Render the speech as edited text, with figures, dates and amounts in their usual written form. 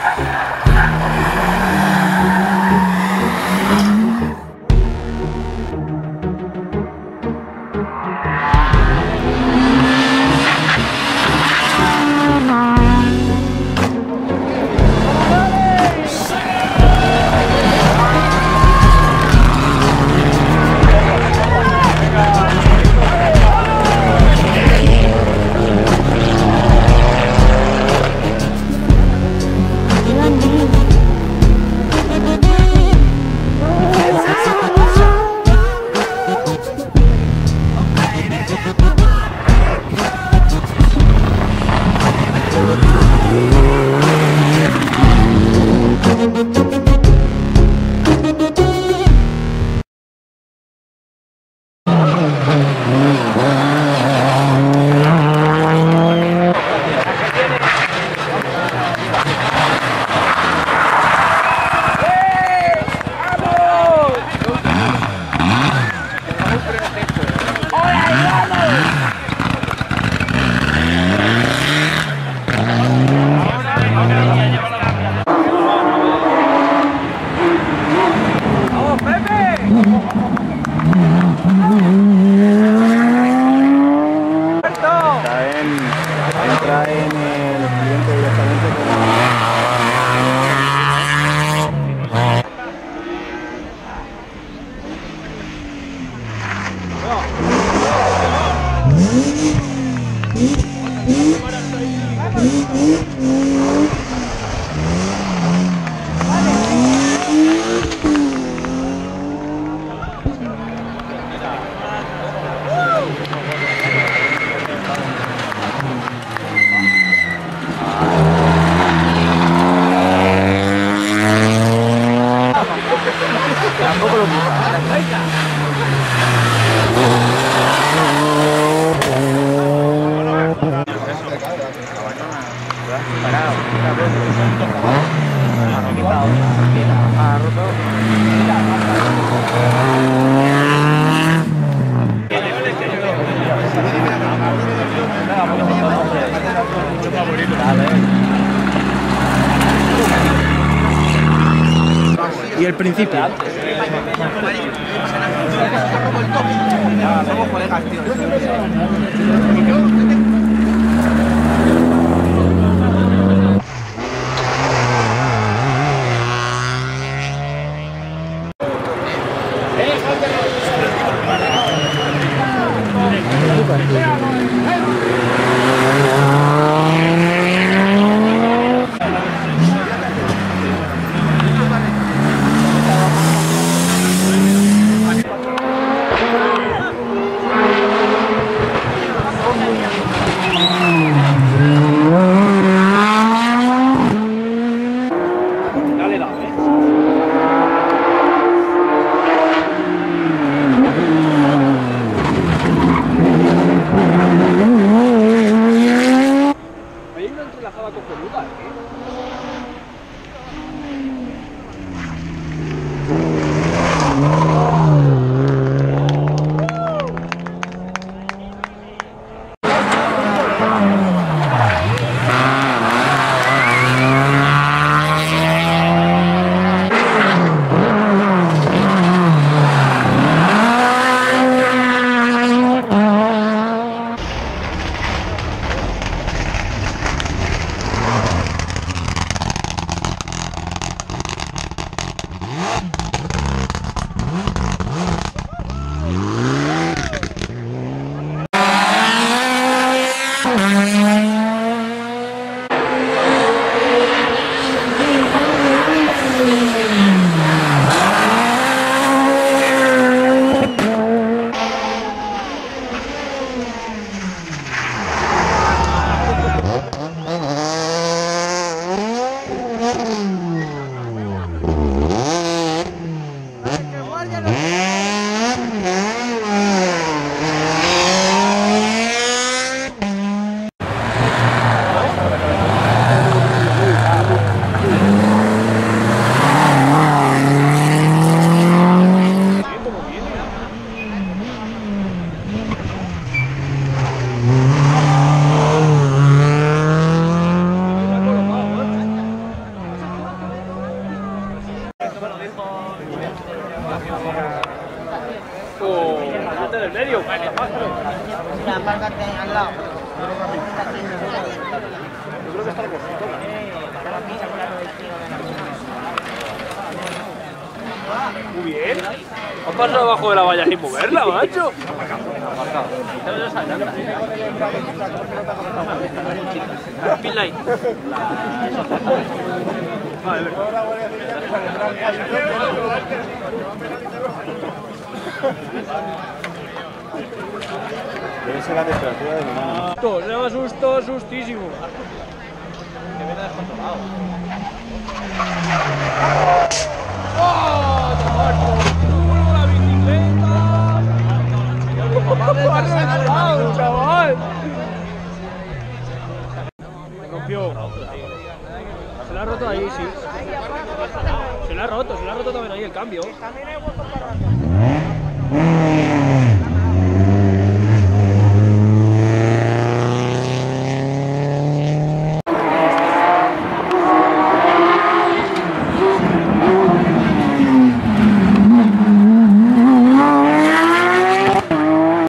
Y el principio. Somos colegas, tío. del medio. Mira, apártate al lado. Yo creo que está muy bien. ¿Has pasado debajo de la valla sin moverla, macho? Pin line. Vale, Debe ser la temperatura del humano. Se llama susto, sustísimo. Que viene descontrolado. ¡Oh! ¡Tomar por culo la bicicleta! ¡Chaval! Se rompió. Se la ha roto ahí, sí. Se la ha roto también ahí el cambio.